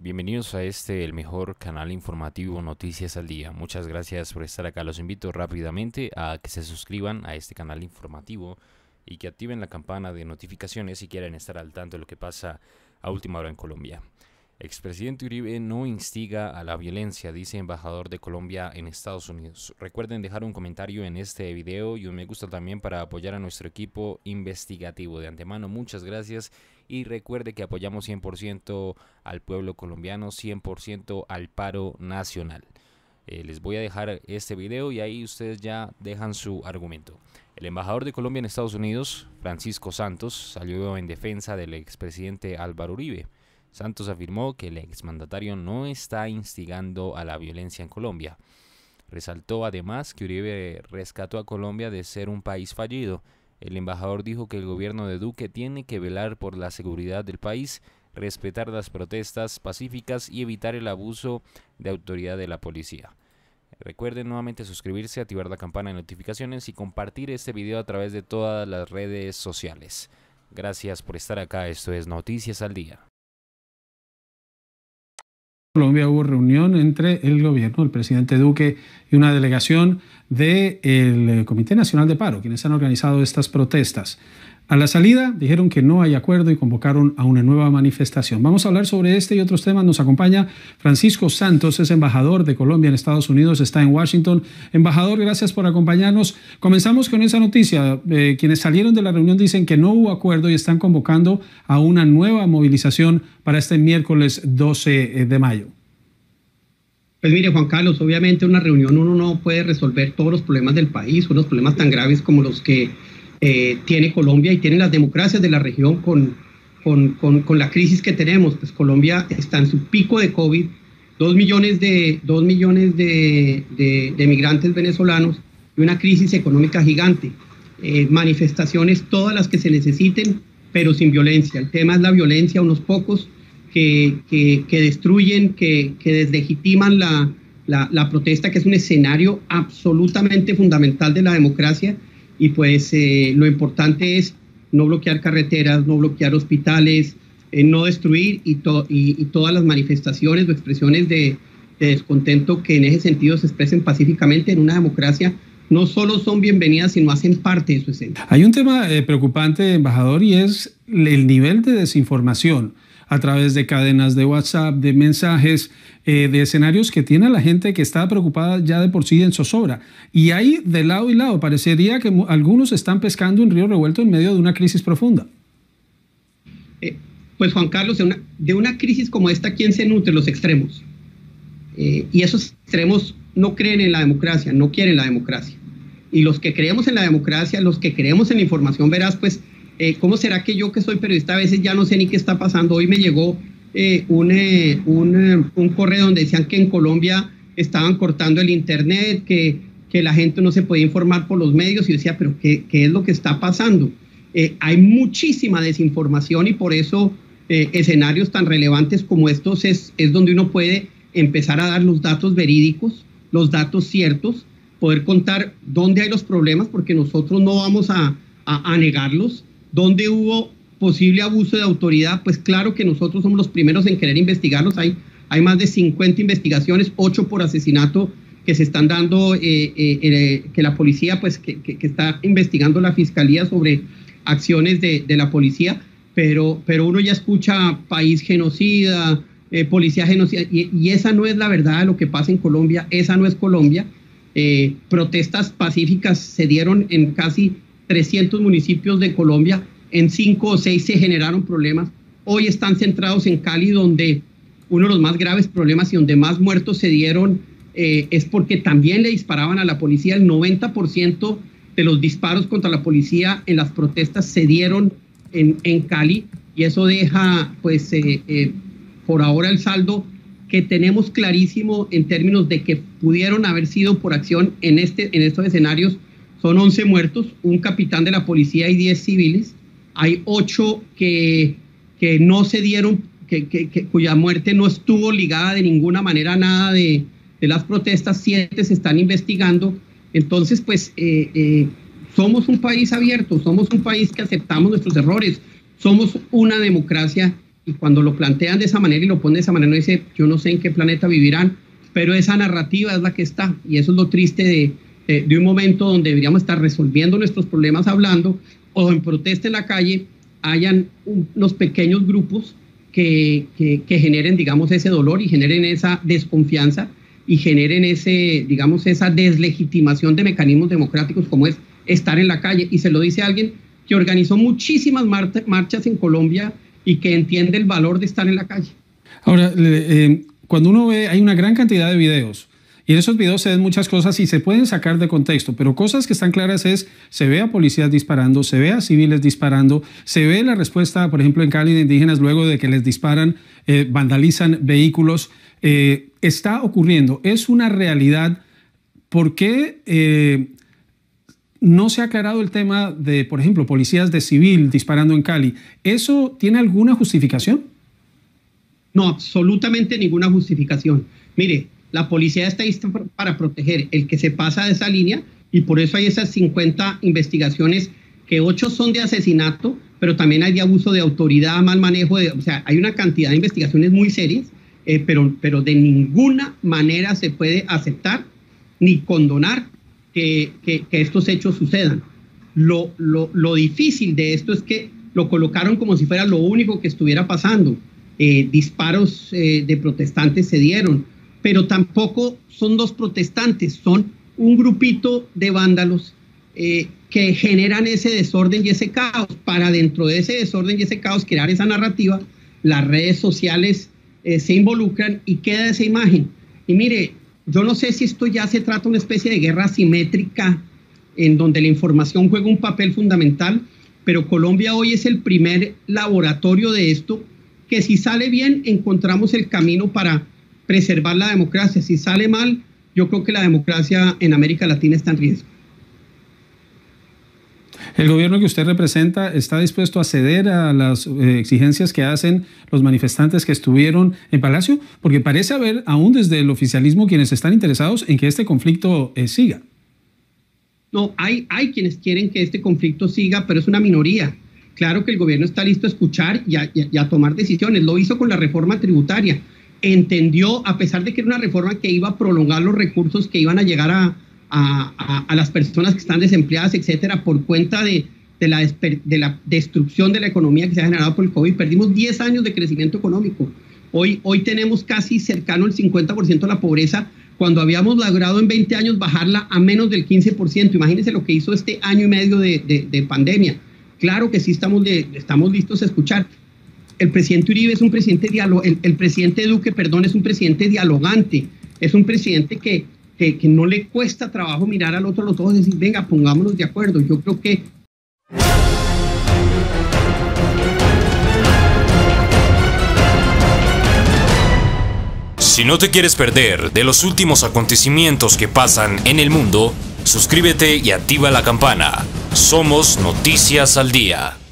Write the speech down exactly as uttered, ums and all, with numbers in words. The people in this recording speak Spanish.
Bienvenidos a este, el mejor canal informativo Noticias al Día. Muchas gracias por estar acá. Los invito rápidamente a que se suscriban a este canal informativo y que activen la campana de notificaciones si quieren estar al tanto de lo que pasa a última hora en Colombia. Expresidente Uribe no instiga a la violencia, dice embajador de Colombia en Estados Unidos. Recuerden dejar un comentario en este video y un me gusta también para apoyar a nuestro equipo investigativo. De antemano, muchas gracias y recuerde que apoyamos cien por ciento al pueblo colombiano, cien por ciento al paro nacional. Eh, les voy a dejar este video y ahí ustedes ya dejan su argumento. El embajador de Colombia en Estados Unidos, Francisco Santos, salió en defensa del expresidente Álvaro Uribe. Santos afirmó que el exmandatario no está instigando a la violencia en Colombia. Resaltó además que Uribe rescató a Colombia de ser un país fallido. El embajador dijo que el gobierno de Duque tiene que velar por la seguridad del país, respetar las protestas pacíficas y evitar el abuso de autoridad de la policía. Recuerden nuevamente suscribirse, activar la campana de notificaciones y compartir este video a través de todas las redes sociales. Gracias por estar acá. Esto es Noticias al Día. Colombia hubo reunión entre el gobierno, el presidente Duque y una delegación del Comité Nacional de Paro, quienes han organizado estas protestas. A la salida dijeron que no hay acuerdo y convocaron a una nueva manifestación. Vamos a hablar sobre este y otros temas. Nos acompaña Francisco Santos, es embajador de Colombia en Estados Unidos, está en Washington. Embajador, gracias por acompañarnos. Comenzamos con esa noticia. Eh, quienes salieron de la reunión dicen que no hubo acuerdo y están convocando a una nueva movilización para este miércoles doce de mayo. Pues mire, Juan Carlos, obviamente una reunión uno no puede resolver todos los problemas del país, unos problemas tan graves como los que eh, tiene Colombia y tienen las democracias de la región con, con, con, con la crisis que tenemos. Pues Colombia está en su pico de COVID, dos millones de, dos millones de, de, de migrantes venezolanos y una crisis económica gigante. Eh, manifestaciones todas las que se necesiten, pero sin violencia. El tema es la violencia, unos pocos Que, que, que destruyen, que, que deslegitiman la, la, la protesta, que es un escenario absolutamente fundamental de la democracia. Y pues eh, lo importante es no bloquear carreteras, no bloquear hospitales, eh, no destruir y, to, y, y todas las manifestaciones o expresiones de, de descontento que en ese sentido se expresen pacíficamente en una democracia no solo son bienvenidas, sino hacen parte de su esencia. Hay un tema eh, preocupante, embajador, y es el nivel de desinformación a través de cadenas de WhatsApp, de mensajes, eh, de escenarios que tiene la gente que está preocupada ya de por sí en zozobra. Y ahí de lado y lado parecería que algunos están pescando en río revuelto en medio de una crisis profunda. Eh, pues Juan Carlos, de una, de una crisis como esta, ¿quién se nutre? Los extremos. Eh, y esos extremos no creen en la democracia, no quieren la democracia. Y los que creemos en la democracia, los que creemos en la información veraz, pues Eh, ¿cómo será que yo, que soy periodista, a veces ya no sé ni qué está pasando? Hoy me llegó eh, un, eh, un, eh, un correo donde decían que en Colombia estaban cortando el internet, que, que la gente no se podía informar por los medios, y yo decía, pero ¿qué, qué es lo que está pasando? Eh, hay muchísima desinformación y por eso eh, escenarios tan relevantes como estos es, es donde uno puede empezar a dar los datos verídicos, los datos ciertos, poder contar dónde hay los problemas, porque nosotros no vamos a, a, a negarlos. ¿Dónde hubo posible abuso de autoridad? Pues claro que nosotros somos los primeros en querer investigarlos. Hay, hay más de cincuenta investigaciones, ocho por asesinato que se están dando, eh, eh, eh, que la policía, pues que, que, que está investigando la fiscalía sobre acciones de, de la policía, pero, pero uno ya escucha país genocida, eh, policía genocida, y, y esa no es la verdad de lo que pasa en Colombia, esa no es Colombia. Eh, protestas pacíficas se dieron en casi trescientos municipios de Colombia, en cinco o seis se generaron problemas. Hoy están centrados en Cali, donde uno de los más graves problemas y donde más muertos se dieron eh, es porque también le disparaban a la policía. El noventa por ciento de los disparos contra la policía en las protestas se dieron en, en Cali, y eso deja pues eh, eh, por ahora el saldo que tenemos clarísimo en términos de que pudieron haber sido por acción en, este, en estos escenarios. Son once muertos, un capitán de la policía y diez civiles. Hay ocho que, que no se dieron, que, que, que, cuya muerte no estuvo ligada de ninguna manera a nada de, de las protestas. Siete se están investigando. Entonces, pues, eh, eh, somos un país abierto, somos un país que aceptamos nuestros errores, somos una democracia y cuando lo plantean de esa manera y lo ponen de esa manera, uno dice, yo no sé en qué planeta vivirán, pero esa narrativa es la que está, y eso es lo triste de, de, de un momento donde deberíamos estar resolviendo nuestros problemas hablando, o en protesta en la calle, hayan unos pequeños grupos que, que, que generen, digamos, ese dolor y generen esa desconfianza y generen ese, digamos, esa deslegitimación de mecanismos democráticos como es estar en la calle. Y se lo dice alguien que organizó muchísimas mar marchas en Colombia y que entiende el valor de estar en la calle. Ahora, eh, cuando uno ve, hay una gran cantidad de videos, y en esos videos se ven muchas cosas y se pueden sacar de contexto, pero cosas que están claras es, se ve a policías disparando, se ve a civiles disparando, se ve la respuesta, por ejemplo, en Cali de indígenas luego de que les disparan, eh, vandalizan vehículos. Eh, está ocurriendo, es una realidad. ¿Por qué eh, no se ha aclarado el tema de, por ejemplo, policías de civil disparando en Cali? ¿Eso tiene alguna justificación? No, absolutamente ninguna justificación. Mire, la policía está lista para proteger el que se pasa de esa línea y por eso hay esas cincuenta investigaciones, que ocho son de asesinato, pero también hay de abuso de autoridad, mal manejo, de, o sea, hay una cantidad de investigaciones muy serias, eh, pero, pero de ninguna manera se puede aceptar ni condonar que, que, que estos hechos sucedan. Lo, lo, lo difícil de esto es que lo colocaron como si fuera lo único que estuviera pasando. Eh, disparos eh, de protestantes se dieron, pero tampoco son dos protestantes, son un grupito de vándalos eh, que generan ese desorden y ese caos. Para dentro de ese desorden y ese caos crear esa narrativa, las redes sociales eh, se involucran y queda esa imagen. Y mire, yo no sé si esto ya se trata de una especie de guerra asimétrica en donde la información juega un papel fundamental, pero Colombia hoy es el primer laboratorio de esto, que si sale bien encontramos el camino para preservar la democracia. Si sale mal, yo creo que la democracia en América Latina está en riesgo. ¿El gobierno que usted representa está dispuesto a ceder a las eh, exigencias que hacen los manifestantes que estuvieron en Palacio? Porque parece haber aún desde el oficialismo quienes están interesados en que este conflicto eh, siga. No, hay, hay quienes quieren que este conflicto siga, pero es una minoría. Claro que el gobierno está listo a escuchar y a, y a tomar decisiones. Lo hizo con la reforma tributaria. Entendió, a pesar de que era una reforma que iba a prolongar los recursos que iban a llegar a, a, a, a las personas que están desempleadas, etcétera, por cuenta de, de, la de la destrucción de la economía que se ha generado por el COVID. Perdimos diez años de crecimiento económico. Hoy, hoy tenemos casi cercano al cincuenta por ciento de la pobreza, cuando habíamos logrado en veinte años bajarla a menos del quince por ciento. Imagínense lo que hizo este año y medio de, de, de pandemia. Claro que sí estamos, de, estamos listos a escuchar. El presidente Uribe es un presidente diálogo, el, el presidente Duque, perdón, es un presidente dialogante, es un presidente que, que, que no le cuesta trabajo mirar al otro a los ojos y decir, venga, pongámonos de acuerdo. Yo creo que... Si no te quieres perder de los últimos acontecimientos que pasan en el mundo, suscríbete y activa la campana. Somos Noticias al Día.